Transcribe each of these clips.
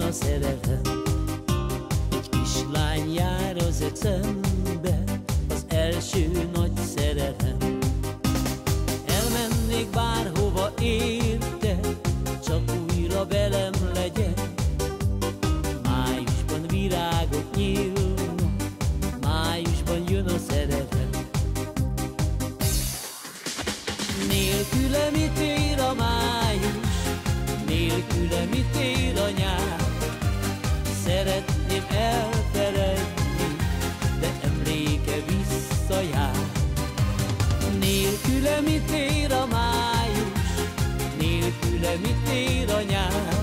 a szerelem. Egy kislány jár az ecembe, az első nagy szerelem. Elmennék bárhova érte, csak újra velem legyen. Májusban virágok nyílnak, májusban jön a szerelem. Nélküle mit ér a május, nélküle mit ér a nyár. Szeretném elfeledni, de emléke visszajár. Nélküle mit ér a május, nélküle mit ér a nyár.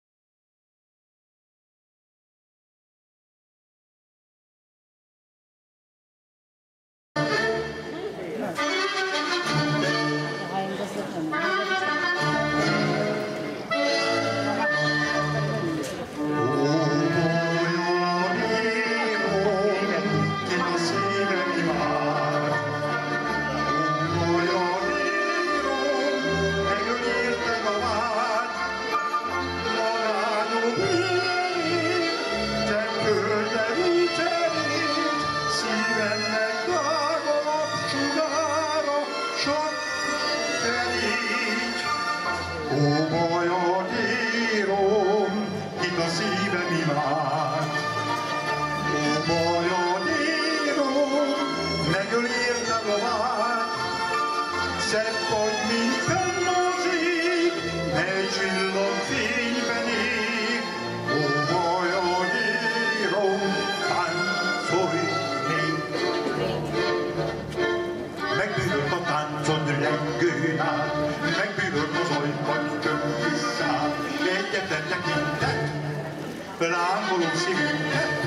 Lángoló szívünket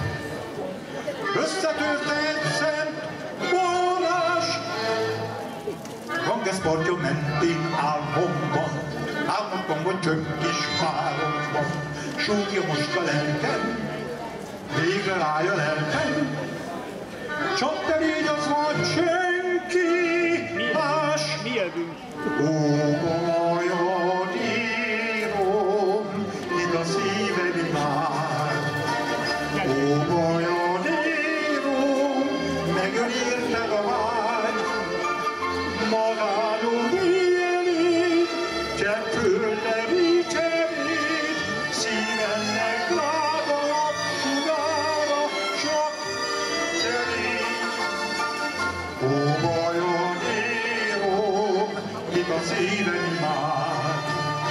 összetörte egy szent forrás. Ganges-partja mentén álmomban, álmodtam, hogy csöng kis városban. Súgja most a lelkem, végre rájön lelkem. Csak te légy az vagy senki más. Mi jövünk? Ó, vajon írom, itt a szíved imár. Ó, vajon írom, megjön érted a vágy. Magánul élít, cseppfölde vicserít, szívennek drága napsugára sok szerint. Ó, vajon írom, itt a szíved imár.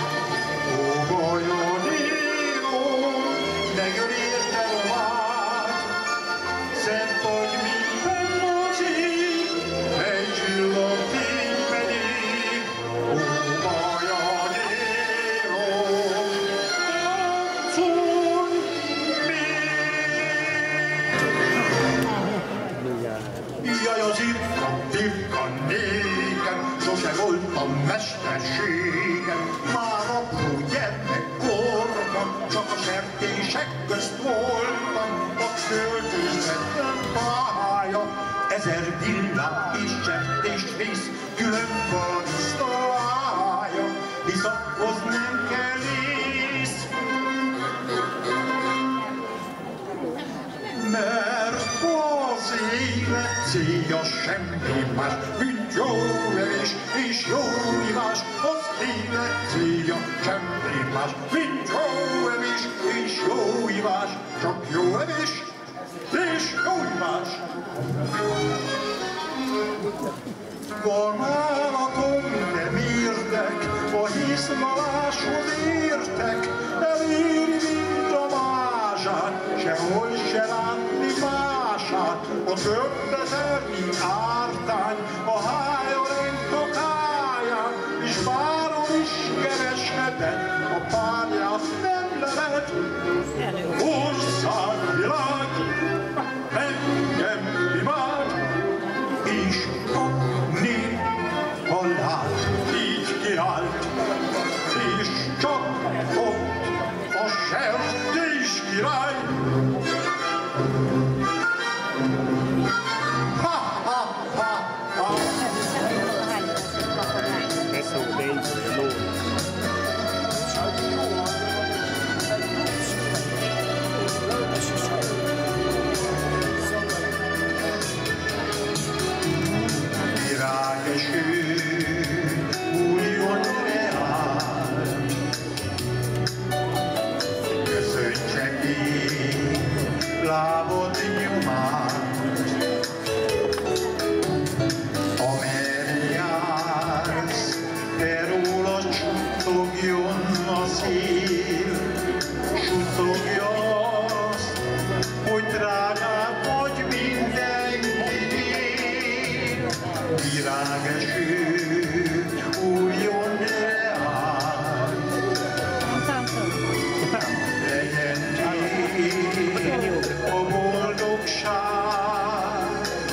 Ó, vajon írom, megjön érted a vágy. Szent vagy minden mozik, egy csillag fény pedig. Ó, vajon írom, táncolj még. Jaj, az irka nékem, sose voltam mesterségem. Már apró gyermekkorban, csak a sertések közt voltam. A költözhetlen pálya, 1000 villát és sertést visz, külön gazdalája, hisz ahhoz nem kell ész. Mert az élet célja semmi más, mint jó evés és jó ivás. Az élet célja semmi más, mint jó evés és jó ivás. Csak jó evés és jó ivás. Van állatom, nem érdek, a hiszmaláshoz értek, eléri, mint a mázsát, sehol se látni mását. A több ezernyi ártány, a hája lengt a káján, és báron is kereshetett, a párját nem lehet. Országvilág engem imád, és a nép lát, így kiállt, és csak ott a sertés király. szél, suttogja azt, hogy drágább vagy mindenki. Virágeső újjon reál, legyen tiéd a boldogság.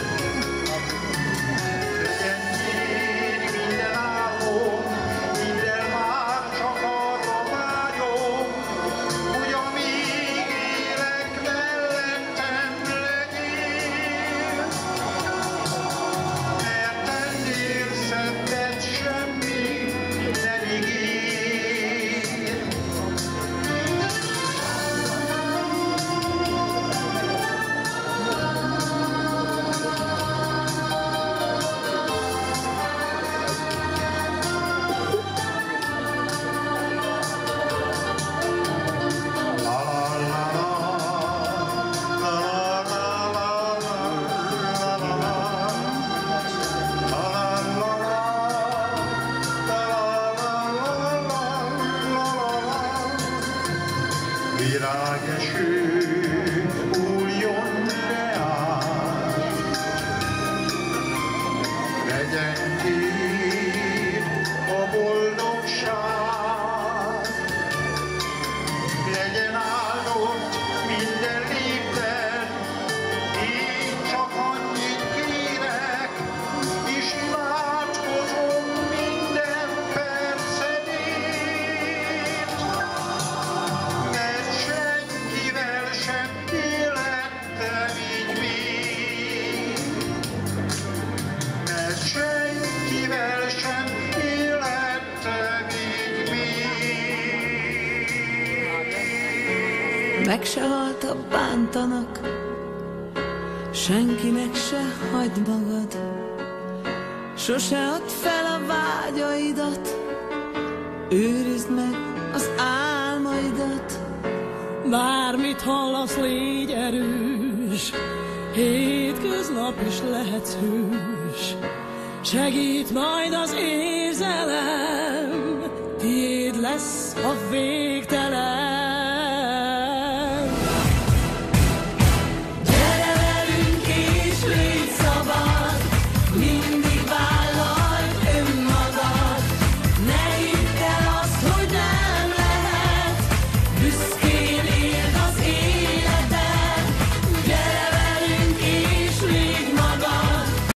Legyen tiéd minden álmom, minden már csak arra vágyom, hogy amíg élek mellettem legyél. Mert ennél szebbet semmi nem ígér. Virágeső újjon reál, legyen tiéd a boldogság. Legyen áldott minden lépten, én csak annyit kérek, és imádkozom minden percedét. Mert senkivel sem élettem így még, mert senkivel sem élettem így még. Meg se haltak, bántanak, senkinek se hagyd magad, sose add fel a vágyaidat, őrizd meg az álmaidat. Bármit hallasz, légy erős, hétköznap is lehetsz hős, segít majd az